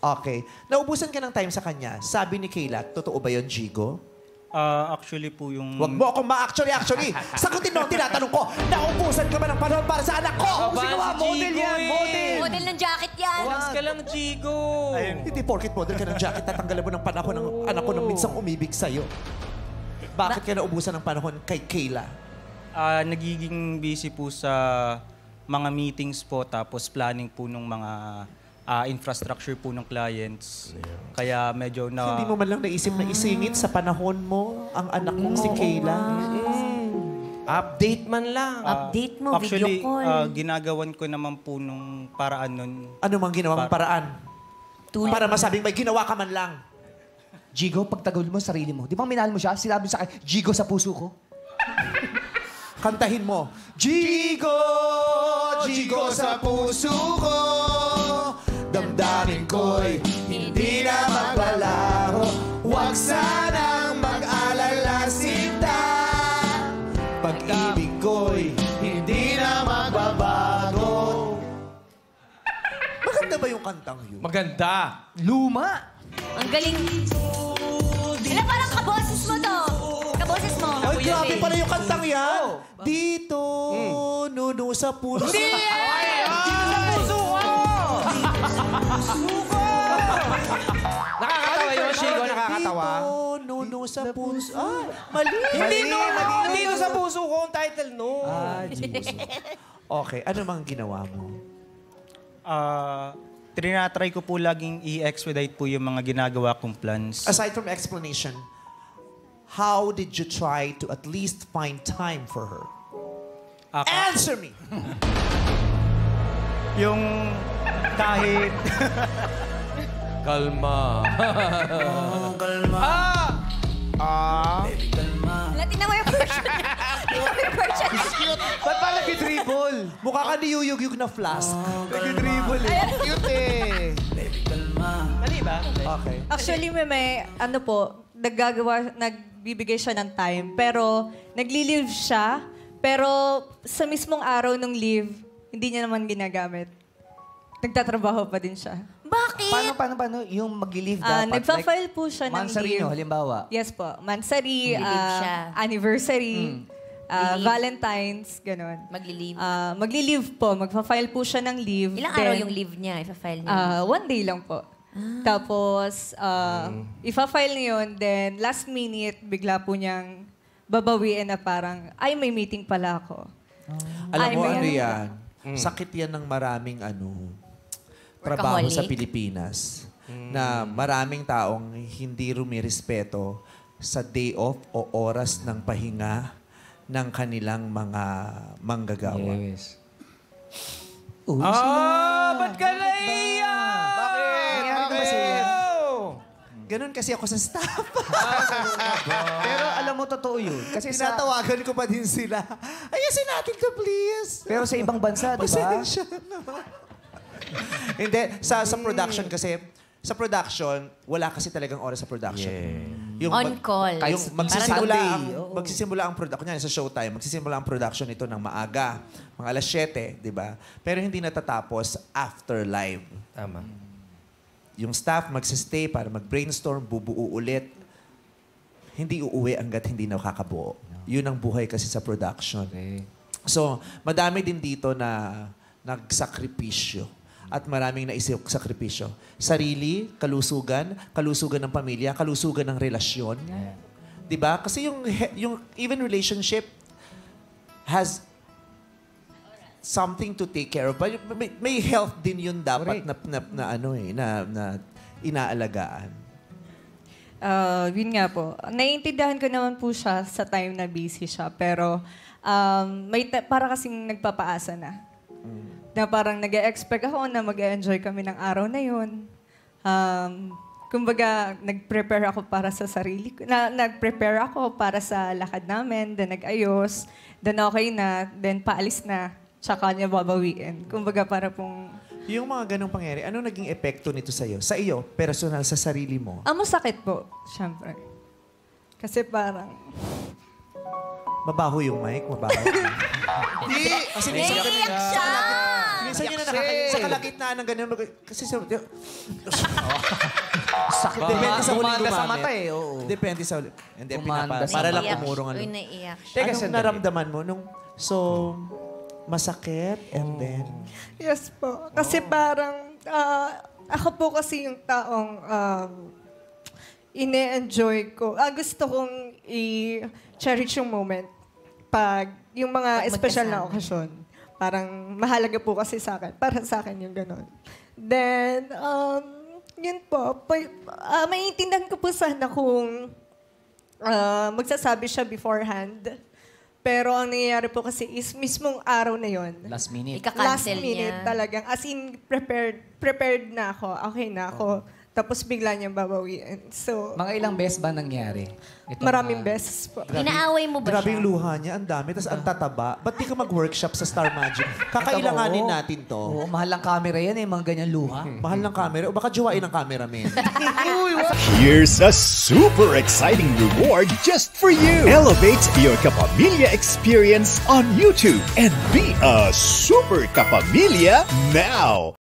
Okay. Naubusan ka ng time sa kanya. Sabi ni Kaela, totoo ba yun, Gigo? Actually po yung... Wag mo akong actually. Sagutin mo ang tinatanong ko. Naubusan ka ba ng panahon para sa anak ko? Sigawa, model yan, model. Model ng jacket yan. Relax ka lang, Gigo. Hindi porket model ka ng jacket, tatanggalan mo ng panahon ng anak ko nang minsang umibig sa'yo. Bakit ka naubusan ng panahon kay Kaela? Nagiging busy po sa mga meetings po, tapos planning po ng mga infrastructure po ng clients. Kaya medyo na... Hindi mo man lang naisip na isingit sa panahon mo ang anak mong si Kaela? Update man lang. Update mo, actually, video call. ginagawan ko naman po nung paraan nun. Ano mang ginawang paraan? Para masabing may ginawa ka man lang. Gigo, pagtagol mo sa sarili mo. Di ba minahal mo siya? Sinabi sa akin, Gigo sa puso ko. Kantahin mo. Gigo! Gigo sa puso ko. Damdamin ko'y hindi na magbabago. Huwag sanang mag-alala sinta. Pag-ibig ko'y hindi na magbabago. Maganda ba yung kantang yun? Maganda. Luma. Ang galing. Ilan parang kaboses mo to? Kaboses mo. Ay, grabe pala yung kantang yan. Dito, nuno sa puso. Hindi! Dito sa puso ko! Nakakatawa yun, Gigo. Nakakatawa. Dito, nuno sa puso. Ah, mali. Hindi nuno. Dito sa puso ko ang title no. Okay, ano mang ginawa mo? Trinatry ko po laging i-expedite po yung mga ginagawa kong plans. Aside from explanation, how did you try to at least find time for her? Answer me! Yung kahit... Kalma. Kalma. Baby, kalma. Tingnan mo yung version. Cute. Ba't pa nag-dribble? Mukha ka niyuyug-yug na flask. Nag-dribble eh. Cute eh. Baby, kalma. Mali ba? Okay. Actually, may ano po, nagbibigay siya ng time, pero nagli-leave siya, pero sa mismong araw ng leave, hindi niya naman ginagamit. Nagtatrabaho pa din siya. Bakit? Paano? Yung mag-leave dapat? Nagpa-file po siya ng Mansari leave. nyo, halimbawa. Yes po. Mansari, Mag-leave siya. anniversary, Leave. Valentine's, gano'n. Magli-leave. Magli-leave po. Magpa-file po siya ng leave. Ilang araw yung leave niya? Ipa-file niya? 1 day lang po. Tapos, ipa-file niya yun, then last minute, bigla po niyang babawiin na parang, ay, may meeting pala ako. Alam mo may ano ano yan? Sakit yan ng maraming trabaho sa Workaholic. Pilipinas. Na maraming taong hindi rumirespeto sa day off o oras ng pahinga ng kanilang mga manggagawa. Yes. Ba't ka naiiyak? Bakit? Ganun kasi ako sa staff. Pero alam mo, totoo yun. Kasi Tinatawagan ko pa din sila. Ayasin natin to, please. Pero sa ibang bansa, di ba? Pasensya naman. Hindi, sa production kasi, sa production, wala kasi talagang oras sa production. Yung On call. Yung magsisimula ang production, kunyari sa Showtime, magsisimula ang production ito ng maaga, mga alas 7, di ba? Pero hindi natatapos after live. Tama. Yung staff magsistay para mag-brainstorm, bubuo ulit. Hindi uuwi hanggat hindi nakakabuo. Yun ang buhay kasi sa production. Okay. So, madami din dito na nagsakripisyo. At maraming naisip sakripisyo. Sarili, kalusugan ng pamilya, kalusugan ng relasyon. Yeah. 'Di ba? Kasi yung even relationship has something to take care of. But may health din yun dapat na inaalagaan. Yun nga po. Naiintindihan ko naman po siya sa time na busy siya. Pero para kasing nagpapaasa na. Na parang nag-expect ako na mag-enjoy kami ng araw na yun. Kumbaga, nag-prepare ako para sa sarili ko. Nag-prepare ako para sa lakad namin. Then nag-ayos. Then okay na. Then paalis na. Tsaka niya babawiin. Kumbaga, para pong... Yung mga ganong pangyari, ano naging epekto nito sa'yo? Sa iyo, personal, sa sarili mo? Masakit po, syempre. Kasi parang... Mabaho yung mic, mabaho. Hindi! Kasi minsan Naiiyak siya! minsan yun na sa kalagitnaan ng ganyan. Kasi Depende sa huling Gumanda sa gumamit. mata eh. Oo. Depende sa huling. Hindi, Gumanda sa para lang Naiiyak. umurong ano. Uy, naiiyak. Teka, Anong sandali. naramdaman mo nung, masakit and then, Yes po. Kasi parang, ako po kasi yung taong ine-enjoy ko. Gusto kong i-cherish yung moment pag yung mga Pag special na magkasama. okasyon. Parang mahalaga po kasi sa akin. Para sa akin yung ganon. Then, yun po. Maiintindihan ko po sana kung magsasabi siya beforehand. Pero ang nangyayari po kasi is mismong araw na yon. Last minute. Last Ika-cancel minute niya. talagang. As in, prepared na ako. Okay na ako. Tapos bigla niyang babawiin. So, Mga ilang beses ba nangyari? Itong, maraming beses po. Inaaway mo ba grabe siya? yung luha niya, ang dami, tapos ang tataba. Ba't di ka mag-workshop sa Star Magic? Kakailanganin natin to. Oo, mahal lang camera yan eh, mga ganyan luha. Mahal ng camera. O baka jowain ng cameraman. Here's a super exciting reward just for you. Elevate your Kapamilya experience on YouTube and be a super Kapamilya now.